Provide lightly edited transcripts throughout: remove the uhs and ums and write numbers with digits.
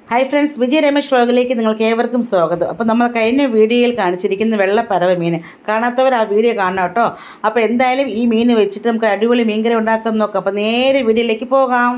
Hi friends, Vijaya Ramesh വ്ലോഗിലേക്ക് നിങ്ങൾക്ക് ഏവർക്കും സ്വാഗതം. അപ്പോൾ നമ്മൾ കഴിഞ്ഞ വീഡിയോയിൽ കാണിച്ചിരിക്കുന്ന വെള്ളപ്പരവ മീൻ കാണാത്തവർ ആ വീഡിയോ കാണണം കേട്ടോ. അപ്പോൾ എന്തായാലും ഈ മീൻ വെച്ചിട്ട് നമുക്ക് അടിപൊളി മീൻകറി ഉണ്ടാക്കാൻ നോക്കാം. അപ്പോൾ നേരെ വീഡിയോയിലേക്ക് പോകാം.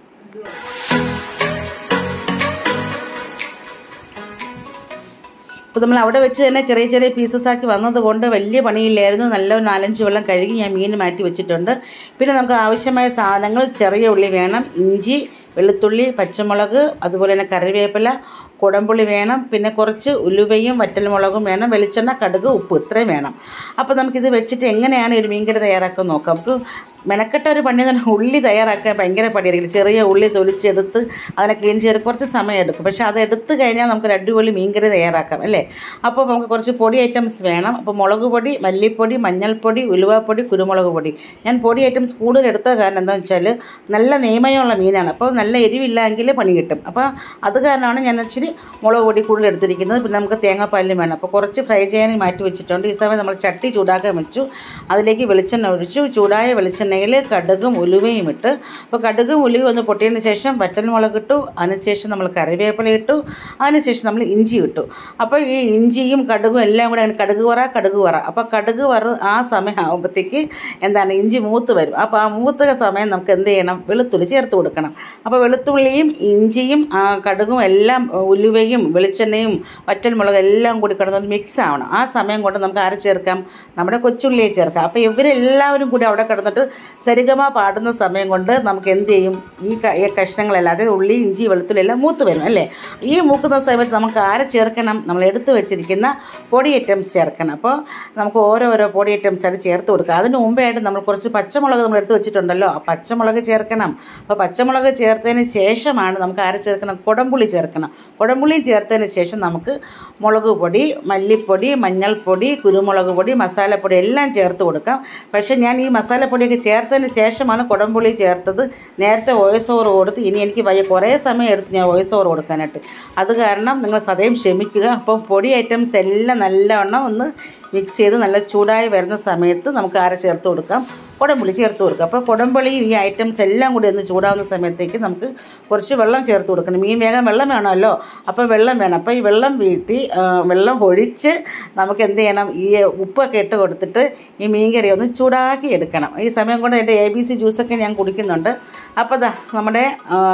അപ്പോൾ നമ്മൾ അവിടെ വെച്ച് തന്നെ ചെറിയ ചെറിയ പീസസ് ആക്കി വന്നതുകൊണ്ട് വലിയ പണിയില്ലായിരുന്നു. നല്ല 4-5 വെള്ളം കഴുകി ഞാൻ മീൻ മാറ്റി വെച്ചിട്ടുണ്ട്. പിന്നെ നമുക്ക് ആവശ്യമായ സാധനങ്ങൾ: ചെറിയ ഉള്ളി വേണം, ഇഞ്ചി, വെളുത്തുള്ളി, പച്ചമുളക്, അതുപോലെ തന്നെ കറിവേപ്പില, കുടംപുളി വേണം, പിന്നെ കുറച്ച് ഉലുവയും വറ്റൽമുളകും വേണം, വെളിച്ചെണ്ണ, കടുക്, ഉപ്പ്, ഇത്രയും വേണം. അപ്പോൾ നമുക്കിത് വെച്ചിട്ട് എങ്ങനെയാണ് ഒരു മീൻകറി തയ്യാറാക്കാൻ നോക്കാം. നമുക്ക് മെനക്കെട്ട ഒരു പണി തന്നെ ഉള്ളി തയ്യാറാക്കാൻ ഭയങ്കര പണിയായിരിക്കും. ചെറിയ ഉള്ളി തൊലിച്ചെടുത്ത് അതിനെ ക്ലീൻ ചെയ്ത് കുറച്ച് സമയം എടുക്കും. പക്ഷേ അത് എടുത്തു കഴിഞ്ഞാൽ നമുക്കൊരു അടിപൊളി മീൻകറി തയ്യാറാക്കാം അല്ലേ. അപ്പോൾ നമുക്ക് കുറച്ച് പൊടി ഐറ്റംസ് വേണം. അപ്പോൾ മുളക് പൊടി, മല്ലിപ്പൊടി, മഞ്ഞൾപ്പൊടി, ഉലുവാപ്പൊടി, കുരുമുളക് പൊടി. ഞാൻ പൊടി ഐറ്റംസ് കൂടുതൽ എടുത്ത കാരണം എന്താണെന്ന് വെച്ചാൽ നല്ല നെയ്മയമുള്ള മീനാണ്. അപ്പോൾ നല്ല എരിവില്ലെങ്കിൽ പണി കിട്ടും. അപ്പോൾ അത് കാരണമാണ് ഞാൻ ഇച്ചിരി മുളക് പൊടി കൂടുതൽ എടുത്തിരിക്കുന്നത്. പിന്നെ നമുക്ക് തേങ്ങാപ്പാലും വേണം. അപ്പോൾ കുറച്ച് ഫ്രൈ ചെയ്യാൻ മാറ്റി വെച്ചിട്ടുണ്ട്. ഈ സമയം നമ്മൾ ചട്ടി ചൂടാക്കാൻ വെച്ചു. അതിലേക്ക് വെളിച്ചെണ്ണ ഒഴിച്ചു. ചൂടായ വെളിച്ചെണ്ണയിൽ കടുകും ഉലുവയും ഇട്ട്, അപ്പോൾ കടുകും ഉലുവയും ഒന്ന് പൊട്ടിയതിന് ശേഷം വറ്റൽമുളക് ഇട്ടു. അതിനുശേഷം നമ്മൾ കറിവേപ്പില ഇട്ടു. അതിനുശേഷം നമ്മൾ ഇഞ്ചി ഇട്ടു. അപ്പോൾ ഈ ഇഞ്ചിയും കടുകും എല്ലാം കൂടെ കടുക് വറ. അപ്പോൾ കടുക് ആ സമയം ആകുമ്പോഴത്തേക്ക് ഇഞ്ചി മൂത്ത് വരും. അപ്പോൾ ആ മൂത്ത സമയം നമുക്ക് എന്ത് ചെയ്യണം? വെളുത്തുള്ളി ചേർത്ത് കൊടുക്കണം. അപ്പോൾ വെളുത്തുള്ളിയും ഇഞ്ചിയും കടുകും എല്ലാം ഉലുവയും വെളിച്ചെണ്ണയും വറ്റൽമുളകും എല്ലാം കൂടി കിടന്നൊന്ന് മിക്സ് ആവണം. ആ സമയം കൊണ്ട് നമുക്ക് ആരെ ചേർക്കാം? നമ്മുടെ കൊച്ചുള്ളിയെ ചേർക്കാം. അപ്പോൾ ഇവരെല്ലാവരും കൂടി അവിടെ കിടന്നിട്ട് സരിഗമ പാടുന്ന സമയം കൊണ്ട് നമുക്ക് എന്ത് ചെയ്യും? ഈ കഷ്ണങ്ങളെല്ലാം, അതായത് ഉള്ളി, ഇഞ്ചി, വെളുത്തുള്ളി എല്ലാം മൂത്ത് വരും അല്ലേ. ഈ മൂക്കുന്ന സമയത്ത് നമുക്ക് ആരെ ചേർക്കണം? നമ്മൾ എടുത്തു വെച്ചിരിക്കുന്ന പൊടി ഐറ്റംസ് ചേർക്കണം. അപ്പോൾ നമുക്ക് ഓരോരോ പൊടി ഐറ്റംസായിട്ട് ചേർത്ത് കൊടുക്കുക. അതിന് മുമ്പായിട്ട് നമ്മൾ കുറച്ച് പച്ചമുളക് നമ്മൾ എടുത്ത് വെച്ചിട്ടുണ്ടല്ലോ, ആ പച്ചമുളക് ചേർക്കണം. അപ്പോൾ പച്ചമുളക് ചേർത്തതിന് ശേഷമാണ് നമുക്ക് ആരെ ചേർക്കണം? കുടംപുളി ചേർക്കണം. കുടംപുളി ചേർത്തതിന് ശേഷം നമുക്ക് മുളക് പൊടി, മല്ലിപ്പൊടി, മഞ്ഞൾപ്പൊടി, കുരുമുളക് പൊടി, മസാലപ്പൊടി എല്ലാം ചേർത്ത് കൊടുക്കാം. പക്ഷേ ഞാൻ ഈ മസാലപ്പൊടിയൊക്കെ ചേർത്തതിന് ശേഷമാണ് കുടംപുളി ചേർത്തത്. നേരത്തെ വോയിസ് ഓവർ കൊടുത്ത് ഇനി എനിക്ക് കുറേ സമയം എടുത്ത് ഞാൻ വോയിസ് ഓവർ കൊടുക്കാനായിട്ട്. അത് കാരണം നിങ്ങൾ സദയം ക്ഷമിക്കുക. അപ്പോൾ പൊടി ഐറ്റംസ് എല്ലാം നല്ലവണ്ണം ഒന്ന് മിക്സ് ചെയ്ത് നല്ല ചൂടായി വരുന്ന സമയത്ത് നമുക്ക് ആരെ ചേർത്ത് കൊടുക്കാം? കുടംപുളി ചേർത്ത് കൊടുക്കുക. അപ്പോൾ കുടംപുളിയും ഈ ഐറ്റംസ് എല്ലാം കൂടി ഒന്ന് ചൂടാവുന്ന സമയത്തേക്ക് നമുക്ക് കുറച്ച് വെള്ളം ചേർത്ത് കൊടുക്കണം. മീൻ വേഗം വെള്ളം വേണമല്ലോ, അപ്പോൾ വെള്ളം വേണം. അപ്പോൾ ഈ വെള്ളം വീഴ്ത്തി വെള്ളം ഒഴിച്ച് നമുക്ക് എന്ത് ചെയ്യണം? ഈ ഉപ്പൊക്കെ ഇട്ട് കൊടുത്തിട്ട് ഈ മീൻകറി ഒന്ന് ചൂടാക്കി എടുക്കണം. ഈ സമയം കൊണ്ട് എൻ്റെ ABC ജ്യൂസൊക്കെ ഞാൻ കുടിക്കുന്നുണ്ട്. അപ്പോൾ നമ്മുടെ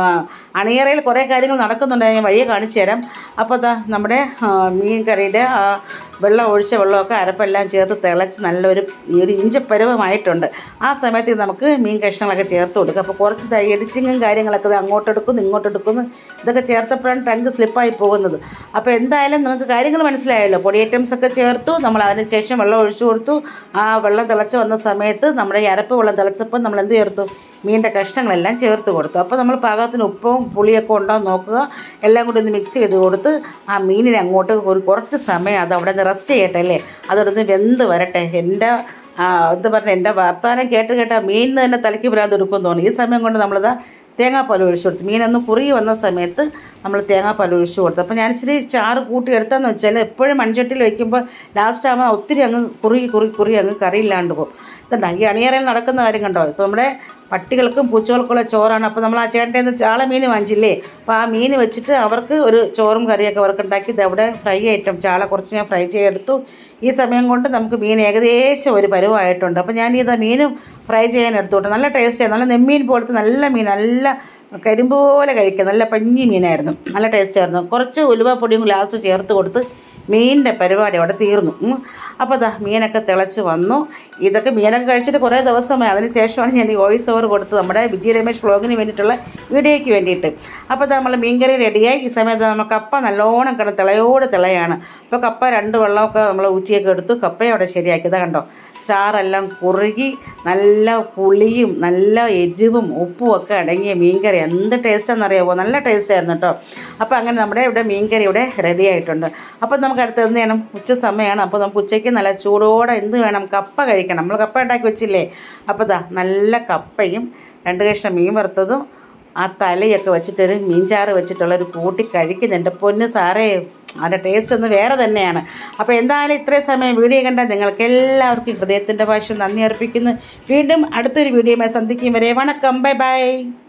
അണിയറയിൽ കുറേ കാര്യങ്ങൾ നടക്കുന്നുണ്ട്. ഞാൻ വഴിയെ കാണിച്ചു തരാം. അപ്പോൾ നമ്മുടെ മീൻ കറിയുടെ ഒഴിച്ച വെള്ളമൊക്കെ അരപ്പെല്ലാം ചേർത്ത് തിളച്ച് നല്ലൊരു ഇഞ്ചപ്പരുവമായിട്ടുണ്ട്. ആ സമയത്ത് നമുക്ക് മീൻ കഷ്ണങ്ങളൊക്കെ ചേർത്ത് കൊടുക്കുക. അപ്പോൾ കുറച്ച് എഡിറ്റിങ്ങും കാര്യങ്ങളൊക്കെ അങ്ങോട്ടെടുക്കുന്നു ഇങ്ങോട്ടെടുക്കുന്നു, ഇതൊക്കെ ചേർത്തപ്പോഴാണ് ടങ്ക് സ്ലിപ്പായി പോകുന്നത്. അപ്പോൾ എന്തായാലും നിങ്ങൾക്ക് കാര്യങ്ങൾ മനസ്സിലായല്ലോ. പൊടി ഐറ്റംസൊക്കെ ചേർത്തു. നമ്മൾ അതിന് ശേഷം വെള്ളം ഒഴിച്ചു കൊടുത്തു. ആ വെള്ളം തിളച്ച് വന്ന സമയത്ത് നമ്മുടെ ഈ അരപ്പ് വെള്ളം തിളച്ചപ്പോൾ നമ്മൾ എന്ത് ചേർത്തു? മീനിൻ്റെ കഷ്ണങ്ങളെല്ലാം ചേർത്ത് കൊടുത്തു. അപ്പോൾ നമ്മൾ പാകത്തിന് ഉപ്പും പുളിയൊക്കെ ഉണ്ടോ നോക്കുക. എല്ലാം കൂടി ഒന്ന് മിക്സ് ചെയ്ത് കൊടുത്ത് ആ മീനിനെ അങ്ങോട്ട് കുറച്ച് സമയം അത് അവിടെ റെസ്റ്റ് ചെയ്യട്ടെ അല്ലേ. അതോടൊന്ന് വെന്ത് വരട്ടെ. എൻ്റെ എൻ്റെ വർത്താനം കേട്ട് മീനിന് തന്നെ തലയ്ക്ക് ഭ്രാന്ത് എടുക്കുമെന്ന് തോന്നി. ഈ സമയം കൊണ്ട് നമ്മളിതാ തേങ്ങാപ്പാൽ ഒഴിച്ചു കൊടുത്തു. മീനൊന്ന് കുറുകി വന്ന സമയത്ത് നമ്മൾ തേങ്ങാപ്പാൽ ഒഴിച്ചു കൊടുത്തു. അപ്പോൾ ഞാൻ ഇച്ചിരി ചാറ് കൂട്ടി എടുത്താന്ന് വെച്ചാൽ എപ്പോഴും മൺചട്ടിയിൽ വയ്ക്കുമ്പോൾ ലാസ്റ്റ് ആകുമ്പോൾ ഒത്തിരി അങ്ങ് കുറുകി അങ്ങ് കറിയില്ലാണ്ട് പോകും. ഇതുണ്ടോ ഈ അണിയറയിൽ നടക്കുന്ന കാര്യം കണ്ടോ? ഇപ്പോൾ നമ്മുടെ പട്ടികൾക്കും പൂച്ചകൾക്കുള്ള ചോറാണ്. അപ്പോൾ നമ്മൾ ആ ചേട്ടൻ്റെ നിന്ന് ചാള മീൻ വാങ്ങിച്ചില്ലേ, അപ്പോൾ ആ മീൻ വെച്ചിട്ട് അവർക്ക് ഒരു ചോറും കറിയൊക്കെ അവർക്ക് ഉണ്ടാക്കി ഇതവിടെ ഫ്രൈ ഐറ്റം ചാള കുറച്ച് ഞാൻ ഫ്രൈ ചെയ്തെടുത്തു. ഈ സമയം കൊണ്ട് നമുക്ക് മീൻ ഏകദേശം ഒരു പരുവമായിട്ടുണ്ട്. അപ്പോൾ ഞാൻ മീനും ഫ്രൈ ചെയ്യാൻ എടുത്തോട്ടെ. നല്ല ടേസ്റ്റായിരുന്നു. നല്ല നെമ്മീൻ പോലത്തെ നല്ല മീൻ, നല്ല കരിമ്പ് പോലെ കഴിക്കുക. നല്ല പഞ്ഞി മീനായിരുന്നു, നല്ല ടേസ്റ്റായിരുന്നു. കുറച്ച് ഉലുവപ്പൊടിയും ലാസ്റ്റ് ചേർത്ത് കൊടുത്ത് മീനിൻ്റെ പരിപാടി അവിടെ തീർന്നു. അപ്പോൾ മീനൊക്കെ തിളച്ച് വന്നു. ഇതൊക്കെ മീനൊക്കെ കഴിച്ചിട്ട് കുറേ ദിവസമായി. അതിന് ശേഷമാണ് ഞാൻ ഈ വോയിസ് ഓവർ കൊടുത്തത് നമ്മുടെ വിജയ രമേഷ് വ്ലോഗിന് വേണ്ടിയിട്ടുള്ള വീഡിയോയ്ക്ക് വേണ്ടിയിട്ട്. അപ്പോൾ നമ്മൾ മീൻകറി റെഡിയായി. ഈ സമയത്ത് നമ്മൾ കപ്പ നല്ലോണം തിളയാണ്. അപ്പോൾ കപ്പ 2 വെള്ളമൊക്കെ നമ്മൾ ഊറ്റിയൊക്കെ എടുത്തു. കപ്പയും അവിടെ ശരിയാക്കി. ഇതാ കണ്ടോ, ചാറെല്ലാം കുറുകി നല്ല പുളിയും നല്ല എരിവും ഉപ്പും ഒക്കെ അടങ്ങിയ മീൻകറി എന്ത് ടേസ്റ്റാണെന്നറിയാമോ? നല്ല ടേസ്റ്റായിരുന്നു കേട്ടോ. അപ്പോൾ അങ്ങനെ നമ്മുടെ ഇവിടെ മീൻകറി ഇവിടെ റെഡി ആയിട്ടുണ്ട്. അപ്പോൾ നമുക്ക് അടുത്ത് എന്ത് ചെയ്യണം? ഉച്ച സമയമാണ്. അപ്പോൾ നമുക്ക് ഉച്ചയ്ക്ക് നല്ല ചൂടോടെ എന്ത് വേണം? കപ്പ കഴിക്കണം. നമ്മൾ കപ്പ ഉണ്ടാക്കി വെച്ചില്ലേ. അപ്പോൾ നല്ല കപ്പയും 2 കഷ്ണം മീൻ വറുത്തതും ആ തലയൊക്കെ വെച്ചിട്ടൊരു മീൻചാറ് വെച്ചിട്ടുള്ളൊരു കൂട്ടി കഴിക്കുന്നുണ്ട്. പൊന്ന് സാറേ, അതിൻ്റെ ടേസ്റ്റ് ഒന്ന് വേറെ തന്നെയാണ്. അപ്പോൾ എന്തായാലും ഇത്രയും സമയം വീഡിയോ കണ്ടാൽ നിങ്ങൾക്ക് എല്ലാവർക്കും ഹൃദയത്തിൻ്റെ ഭാഷ നന്ദി അർപ്പിക്കുന്നു. വീണ്ടും അടുത്തൊരു വീഡിയോയുമായി സന്ധിക്കും വരെ വണക്കം. Bye by.